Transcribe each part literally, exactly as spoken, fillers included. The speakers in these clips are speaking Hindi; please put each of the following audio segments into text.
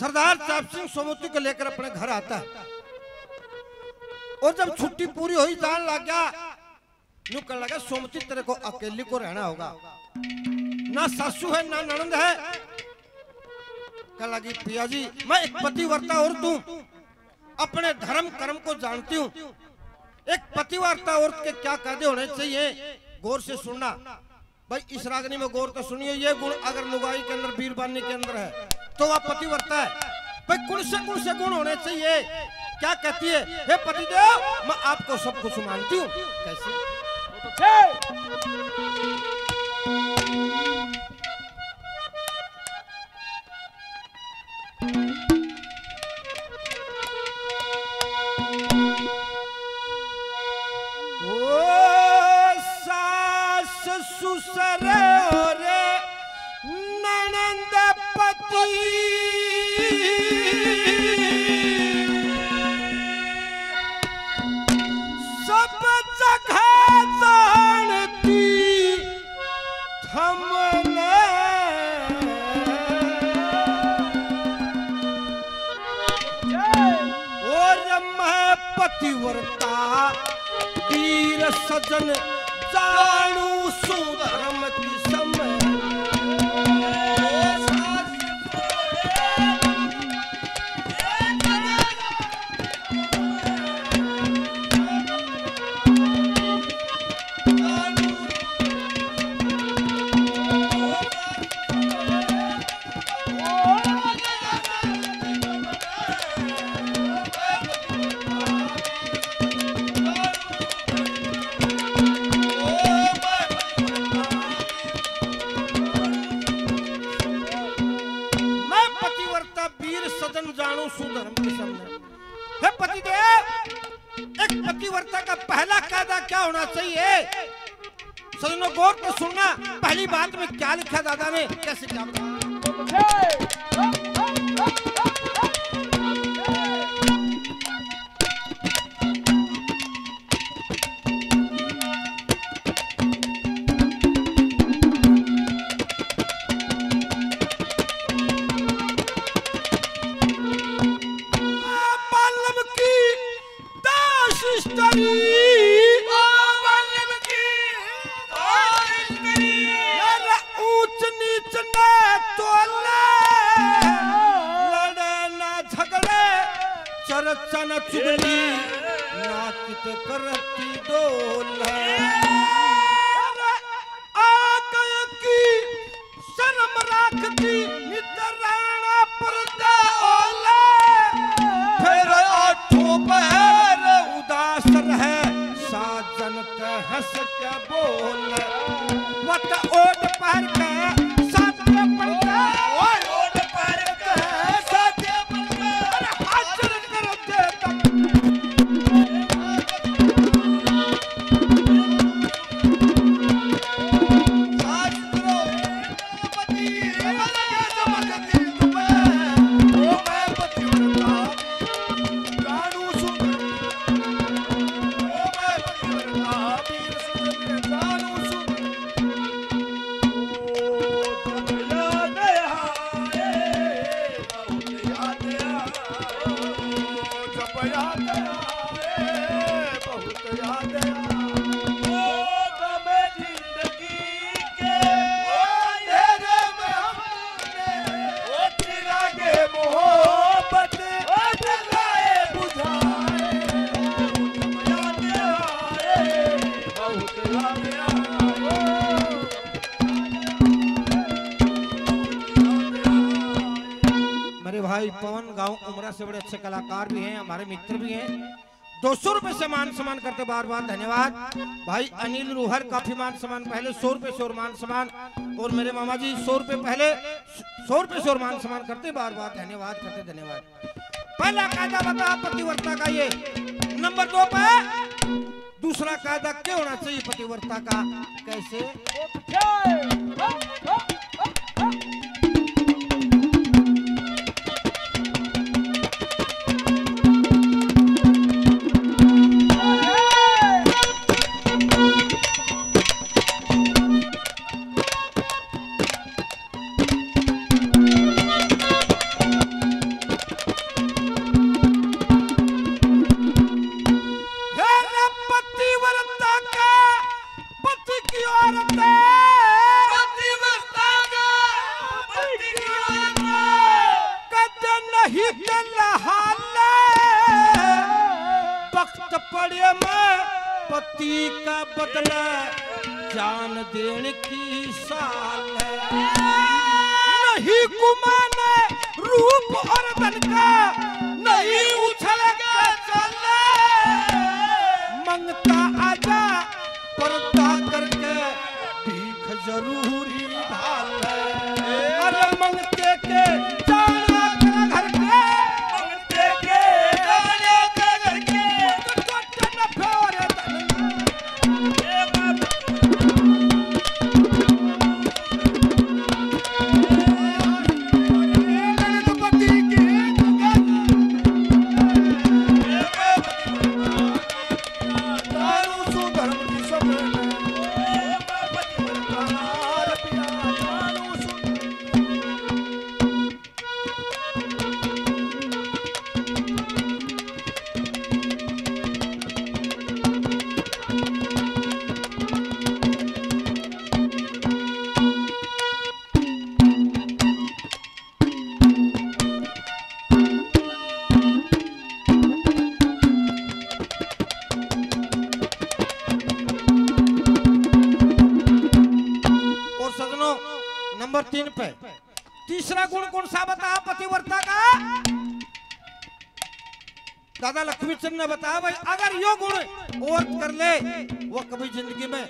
सरदार चाप सिंह सोमवती को लेकर अपने घर आता है और जब छुट्टी पूरी हुई जान लग गया यूं कर लगा सोमवती तेरे को अकेली को रहना होगा, ना सासू है ना ननंद है। कह लगी पिया जी मैं एक पतिव्रता औरत हूं, अपने धर्म कर्म को जानती हूं। एक पतिव्रता औरत के क्या कायदे होने चाहिए गौर से सुनना। भाई इस रागनी में गौर तो सुनियो, ये गुण अगर लुगाई के अंदर वीरबानी के अंदर है तो वह पतिव्रता है। भाई कौन से कौन से गुण होने चाहिए? क्या कहती है, हे पतिदेव मैं आपको सब कुछ मानती हूँ। कैसे? ओ सास ससुर और ननंद पति सब जगह जानती हमने, और मैं पतिव्रता वीर सजन जानू सुधर्म की समय। पतिव्रता का पहला कायदा क्या होना चाहिए? सजनों गौर को सुनना। पहली बात में क्या लिखा दादा ने, कैसे क्या ऊंच नीच न तोले, लड़े ना झगड़े चर्चा न चुगली, ना कित करती डोले। आगे की शर्म राखती नितराना पर्दा ओले, फिर आठों पहर उदास रहे साजन के हंस के बोले। वट ओट पहर के साथे पड़ता, ओए ओट पहर के साथे पड़ता, अरे हाजिर कर दे तक आज करो पति अलग समझती तुम्हें, ओ मैं पतिव्रता जानू सुन, ओ मैं पतिव्रता वीर सजन जानू सुन। भाई पवन गांव उमरा से बड़े अच्छे कलाकार भी हैं, हमारे मित्र भी हैं। दो सौ रुपए से मान सम्मान करते बार बार धन्यवाद। भाई अनिल रूहर काफी मान सम्मान पहले सौ रुपए से और मान सम्मान, और मेरे मामा जी सौ रुपए पहले सौ रुपए से और मान सम्मान करते बार बार धन्यवाद करते धन्यवाद। पहला कायदा बता पतिव्रता का, ये नंबर दो पे दूसरा कायदा क्या होना चाहिए पतिव्रता का, कैसे? बाड़े में पति का बदला जान देने की साल है। नहीं कुमाने रूप और धन का, नहीं उछल के चले, मंगता आजा पर्दा करके भीख जरूरी ढाल है। अरे मंगते के जाना के घर के, मंगते के जाना के घर के, तो न फेरे नंबर तीन पे तीसरा गुण कौन सा बताया पतिव्रता का? दादा लक्ष्मीचंद ने बताया भाई अगर यो गुण और कर ले वो कभी जिंदगी में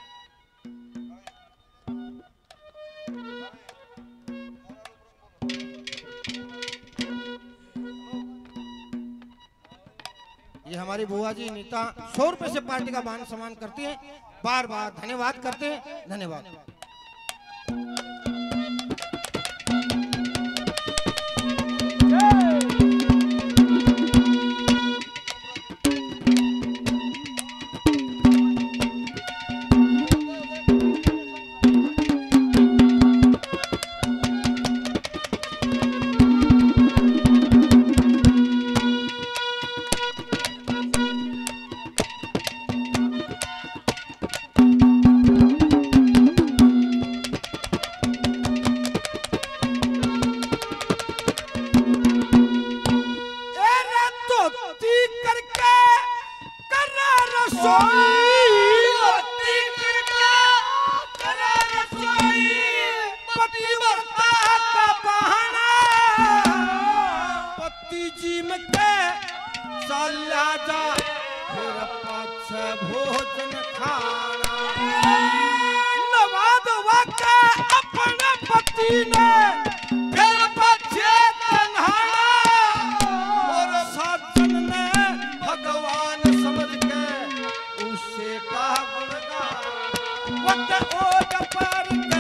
ये हमारी बुआ जी नीता सौ रुपए से पार्टी का मान सम्मान करती है, बार बार धन्यवाद करते हैं। धन्यवाद। भोजन खाना नवाद वाका अपने पति ने फिर बच्चे तन्हाना और साजन ने भगवान समझ के उसे कहा गुणगान वक्त ओट पर के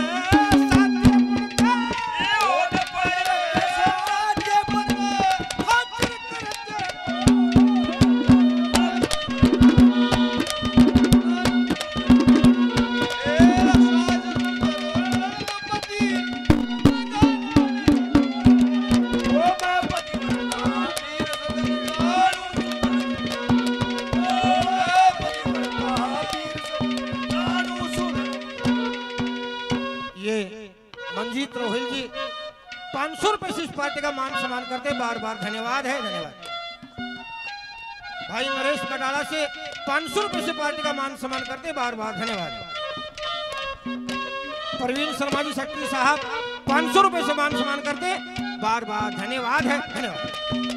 साथ ओट पर के साथ पर हाजिर मंजीत रोहिल जी पाँच सौ रुपए से इस पार्टी का मान सम्मान करते बार बार धन्यवाद है। धन्यवाद। भाई नरेश कटाला से पाँच सौ रुपए से पार्टी का मान सम्मान करते बार बार धन्यवाद। प्रवीण शर्मा जी सेक्रेटरी साहब पाँच सौ रुपए से मान सम्मान करते बार बार धन्यवाद है। धन्यवाद।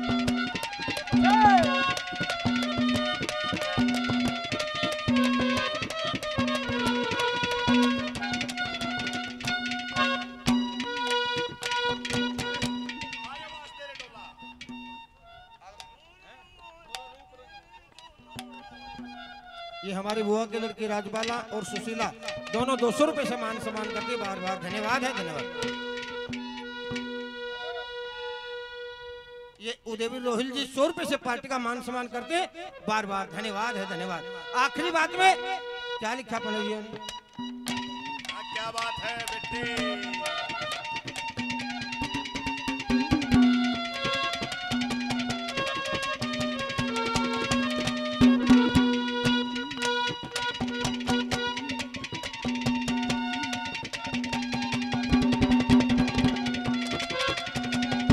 ये हमारी बुआ के लड़की राजबाला और सुशीला दोनों दो सौ रुपए से मान सम्मान करके बार बार धन्यवाद है। धन्यवाद। ये उदयवीर रोहिल जी सौ रुपए से पार्टी का मान सम्मान करते बार बार धन्यवाद है। धन्यवाद। आखिरी बात में क्या लिखा पड़ेगी? क्या बात है बेटी?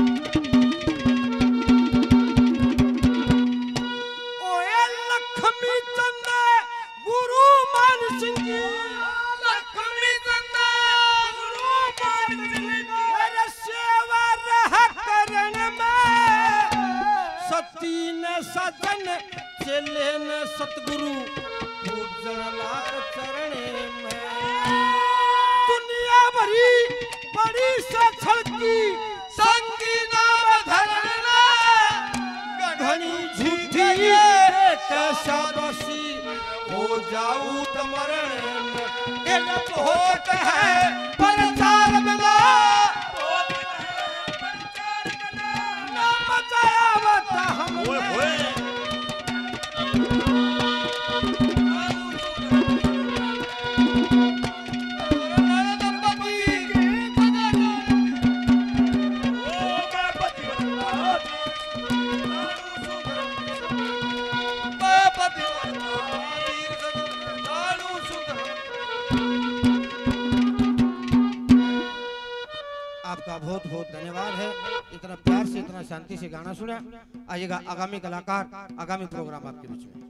लक्ष्मी चेले ने सतगुरु पूजन लाख चरणे में दुनिया भरी बड़ी से छलकी संगी नाम धरना घनी झूठी कैसा बसी हो जाऊं तमरण में ये होत है परचार मिला ना मचाया बता हमने आपका बहुत बहुत धन्यवाद है इतना प्यार से इतना शांति से गाना सुना। आइएगा आगामी कलाकार आगामी प्रोग्राम आपके बीच में।